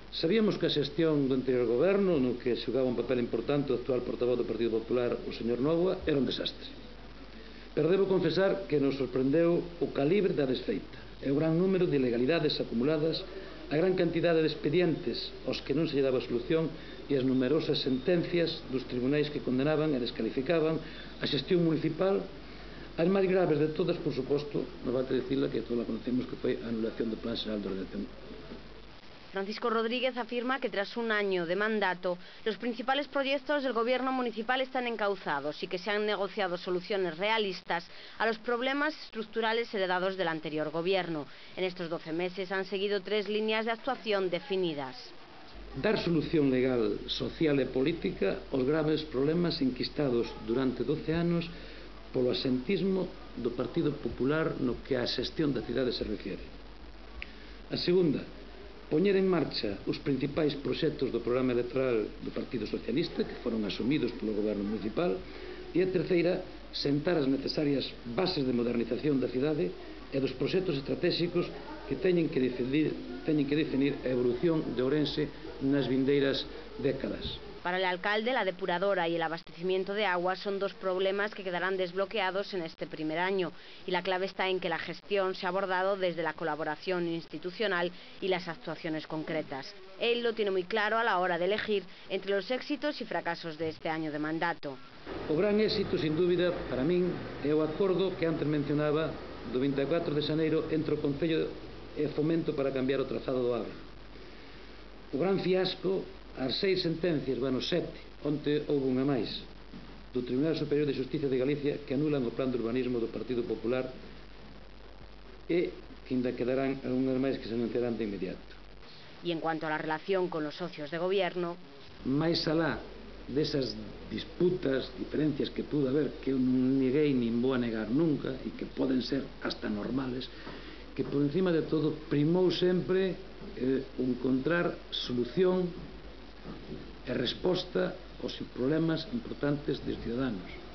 Sabíamos que a xestión do anterior goberno, no que xogaba un papel importante o actual portavoz do Partido Popular, o señor Novoa, era un desastre. Pero debo confesar que nos sorprendeu o calibre da desfeita e o gran número de ilegalidades acumuladas, a gran cantidade de expedientes aos que non se lle daba solución e as numerosas sentencias dos tribunais que condenaban e descalificaban a xestión municipal. As máis graves de todas, por suposto, non vale dicirla que todos la conocemos, que foi a anulación do Plan Xeral de Ordenación. Francisco Rodríguez afirma que tras un año de mandato, los principales proyectos del gobierno municipal están encauzados y que se han negociado soluciones realistas a los problemas estructurales heredados del anterior gobierno. En estos 12 meses han seguido 3 líneas de actuación definidas. Dar solución legal, social e política aos graves problemas enquistados durante 12 anos polo asentismo do Partido Popular no que a xestión da cidade se refire. A segunda, poñer en marcha os principais proxectos do programa electoral do Partido Socialista que foron asumidos polo goberno municipal. E a terceira, sentar as necesarias bases de modernización da cidade e dos proxectos estratégicos que teñen que definir a evolución de Ourense nas vindeiras décadas. Para el alcalde, la depuradora y el abastecimiento de agua son 2 problemas que quedarán desbloqueados en este primer año, y la clave está en que la gestión se ha abordado desde la colaboración institucional y las actuaciones concretas. Él lo tiene muy claro a la hora de elegir entre los éxitos y fracasos de este año de mandato. O gran éxito, sin dúbida, para min, é o acordo que antes mencionaba do 24 de xaneiro entre o Concello e Fomento para cambiar o trazado do AVE. O gran fiasco, as 6 sentencias, 7, onte houve unha máis, do Tribunal Superior de Xustiza de Galicia que anulan o plan de urbanismo do Partido Popular e que ainda quedarán algunhas máis que se anunciarán de inmediato. Y en cuanto a la relación con los socios de gobierno, máis alá desas disputas, diferencias que pudo haber, que eu non neguei nin vou a negar nunca e que poden ser hasta normales, que por encima de todo primou sempre encontrar solución e resposta aos problemas importantes dos ciudadanos.